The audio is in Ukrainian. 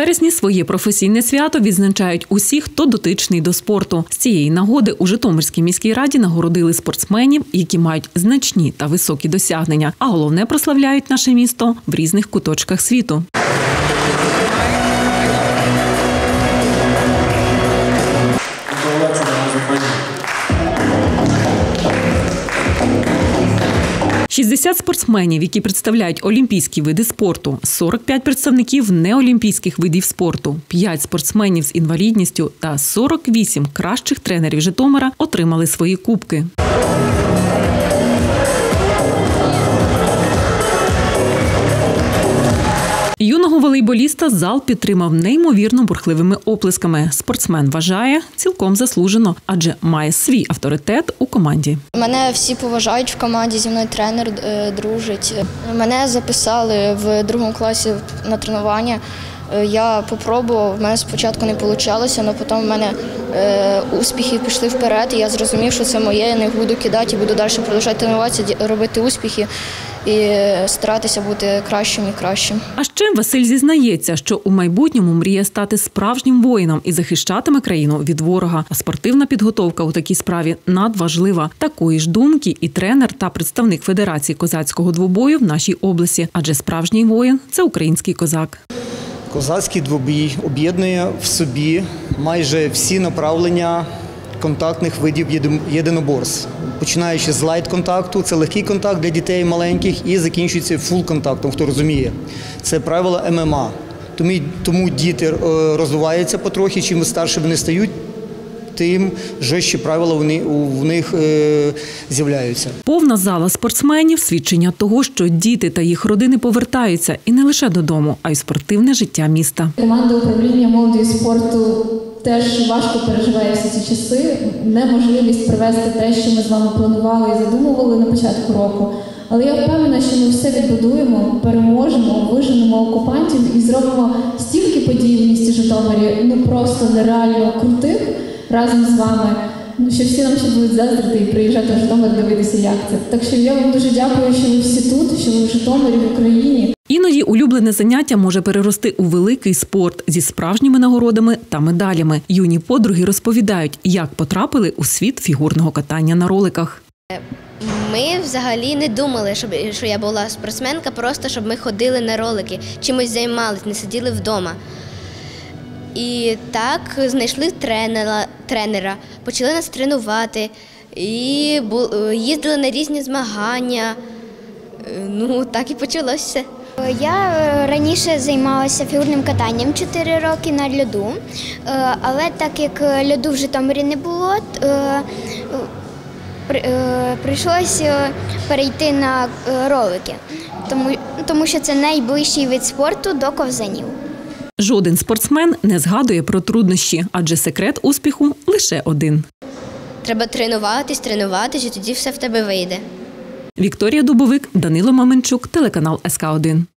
вересні своє професійне свято відзначають усі, хто дотичний до спорту. З цієї нагоди у Житомирській міській раді нагородили спортсменів, які мають значні та високі досягнення, а головне – прославляють наше місто в різних куточках світу. – 60 спортсменів, які представляють олімпійські види спорту, 45 представників неолімпійських видів спорту, 5 спортсменів з інвалідністю та 48 кращих тренерів Житомира отримали свої кубки. Юного волейболіста зал підтримав неймовірно бурхливими оплесками. Спортсмен вважає, цілком заслужено, адже має свій авторитет у команді. Мене всі поважають в команді, зі мною тренер дружить. Мене записали в 2 класі на тренування. Я спробував, в мене спочатку не вийшло, але потім в мене успіхи пішли вперед, і я зрозумів, що це моє, я не буду кидати, і буду далі продовжувати тренуватися, робити успіхи і старатися бути кращим і кращим. А ще Василь зізнається, що у майбутньому мріє стати справжнім воїном і захищатиме країну від ворога. А спортивна підготовка у такій справі надважлива. Такої ж думки і тренер та представник Федерації козацького двобою в нашій області. Адже справжній воїн – це український козак. Козацький двобій об'єднує в собі майже всі направлення контактних видів єдиноборств. Починаючи з лайт-контакту, це легкий контакт для дітей маленьких, і закінчується фул-контактом, хто розуміє. Це правила ММА. Тому діти розвиваються потрохи, чим старше вони стають, тим жорстчі правила у них з'являються. Повна зала спортсменів – свідчення того, що діти та їх родини повертаються і не лише додому, а й спортивне життя міста. Команда управління молоді і спорту теж важко переживає всі ці часи. Неможливість провести те, що ми з вами планували і задумували на початку року. Але я впевнена, що ми все відбудуємо, переможемо, виженемо окупантів і зробимо стільки подій в місті Житомирі, просто нереально крутих, разом з вами, що всі нам ще будуть заздрити і приїжджати в Житомир дивитися, як це. Так що я вам дуже дякую, що ви всі тут, що ви в Житомирі, в Україні. Іноді улюблене заняття може перерости у великий спорт зі справжніми нагородами та медалями. Юні подруги розповідають, як потрапили у світ фігурного катання на роликах. Ми взагалі не думали, що я була спортсменка, просто щоб ми ходили на ролики, чимось займалися, не сиділи вдома. І так знайшли тренера, почали нас тренувати, і їздили на різні змагання. Так і почалося. Я раніше займалася фігурним катанням 4 роки на льоду, але так як льоду в Житомирі не було, прийшлося перейти на ролики, тому що це найближчий вид спорту до ковзанів. Жоден спортсмен не згадує про труднощі, адже секрет успіху лише один. Треба тренуватись, і тоді все в тебе вийде. Вікторія Дубовик, Данило Маменчук, телеканал СК1.